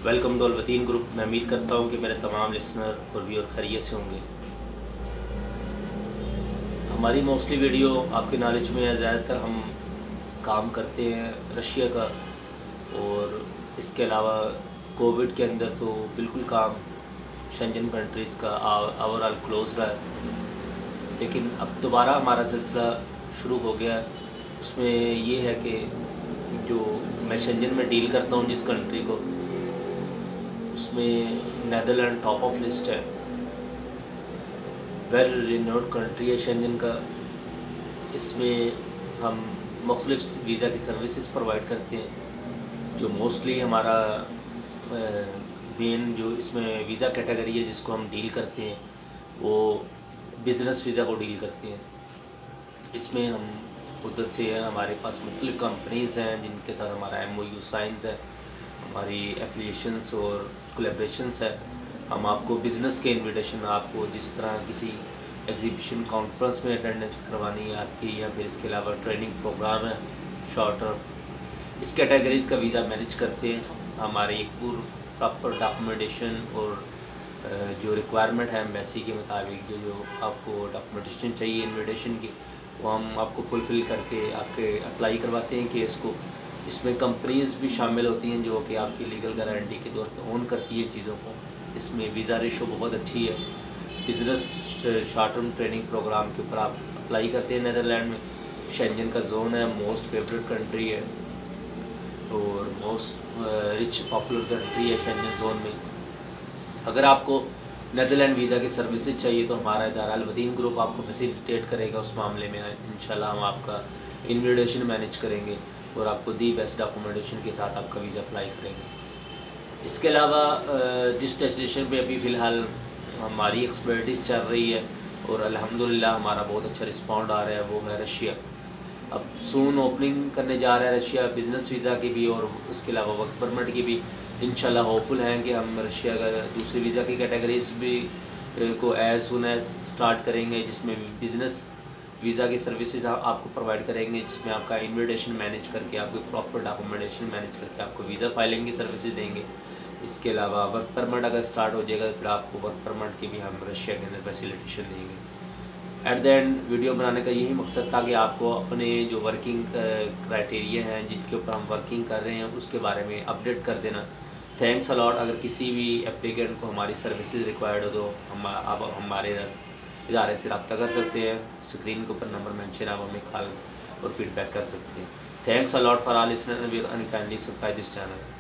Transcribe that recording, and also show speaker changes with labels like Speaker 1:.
Speaker 1: Welcome to अलवतीन group. मैं उम्मीद करता हूँ कि मेरे तमाम लिसनर और व्यूअर खैरियत से होंगे। हमारी मोस्टली वीडियो आपके नॉलेज में है। ज़्यादातर हम काम करते हैं रशिया का, और इसके अलावा कोविड के अंदर तो बिल्कुल काम शेंजन कंट्रीज़ का ओवरऑल क्लोज रहा है। लेकिन अब दोबारा हमारा सिलसिला शुरू हो गया है। उसमें ये है कि जो मैं शेंजन में डील करता हूँ जिस कंट्री को, उसमें नेदरलैंड टॉप ऑफ लिस्ट है। वेल रिनोड कंट्री है शेंजन का। इसमें हम मुख्तलिफ वीज़ा की सर्विसेज प्रोवाइड करते हैं। जो मोस्टली हमारा मेन जो इसमें वीज़ा कैटेगरी है जिसको हम डील करते हैं, वो बिज़नेस वीज़ा को डील करते हैं। इसमें हम उधर से हमारे पास मुख्तलिफ कंपनीज़ हैं जिनके साथ हमारा MOU साइंस है, हमारी एफिलिएशंस और कोलैबोरेशंस है। हम आपको बिज़नेस के इनविटेशन, आपको जिस तरह किसी एग्जीबिशन कॉन्फ्रेंस में अटेंडेंस करवानी है आपकी, या फिर इसके अलावा ट्रेनिंग प्रोग्राम है शॉर्ट टर्म, इस कैटेगरीज़ का वीज़ा मैनेज करते हैं। हमारी एक पूरी प्रॉपर डॉक्यूमेंटेशन और जो रिक्वायरमेंट है एम्बेसी के मुताबिक जो आपको डॉक्यूमेंटेशन चाहिए इनविटेशन की, वो हम आपको फुलफ़िल करके आपके अप्लाई करवाते हैं केस को। इसमें कंपनीज़ भी शामिल होती हैं जो कि आपकी लीगल गारंटी के तौर पर ओन करती है चीज़ों को। इसमें वीज़ा रेशो बहुत अच्छी है। Business short term training programme के ऊपर आप अप्लाई करते हैं नेदरलैंड में। शेंजन का जोन है, मोस्ट फेवरेट कंट्री है और मोस्ट रिच पॉपुलर कंट्री है शेंजन जोन में। अगर आपको नेदरलैंड वीज़ा की सर्विसेज चाहिए तो हमारा इदारा अलवतीन ग्रुप आपको फैसिलिटेट करेगा उस मामले में। इंशाल्लाह हम आपका इन्विटेशन मैनेज करेंगे और आपको दी बेस्ट डॉक्यूमेंटेशन के साथ आपका वीज़ा अप्लाई करेंगे। इसके अलावा जिस डेस्टिनेशन पे अभी फ़िलहाल हमारी एक्सपर्टीज़ चल रही है और अल्हम्दुलिल्लाह हमारा बहुत अच्छा रिस्पॉन्ड आ रहा है, वो है रशिया। अब सून ओपनिंग करने जा रहा है रशिया, बिज़नेस वीज़ा की भी और उसके अलावा वर्क परमिट की भी। इंशाल्लाह होपफुल हैं कि हम रशिया का दूसरी वीज़ा की कैटेगरीज भी को एज़ सुन एज़ स्टार्ट करेंगे, जिसमें बिज़नेस वीज़ा की सर्विसेज आपको प्रोवाइड करेंगे, जिसमें आपका इन्विटेशन मैनेज करके, आपको प्रॉपर डॉक्यूमेंटेशन मैनेज करके आपको वीज़ा फाइलिंग की सर्विसेज देंगे। इसके अलावा वर्क परमिट अगर स्टार्ट हो जाएगा तो फिर आपको वर्क परमिट की भी हम रशिया के अंदर फैसिलिटेशन देंगे। एट द एंड वीडियो बनाने का यही मकसद था कि आपको अपने जो वर्किंग क्राइटेरिया हैं जिनके ऊपर हम वर्किंग कर रहे हैं उसके बारे में अपडेट कर देना। Thanks a lot. अगर किसी भी एप्लीकेंट को हमारी सर्विसेज रिक्वायर्ड हो तो हम आप हमारे इदारे से रब्ता कर सकते हैं। स्क्रीन के ऊपर नंबर मेंशन, आप हमें कॉल और फीडबैक कर सकते हैं। Thanks a lot for all listener and kindly subscribe this channel.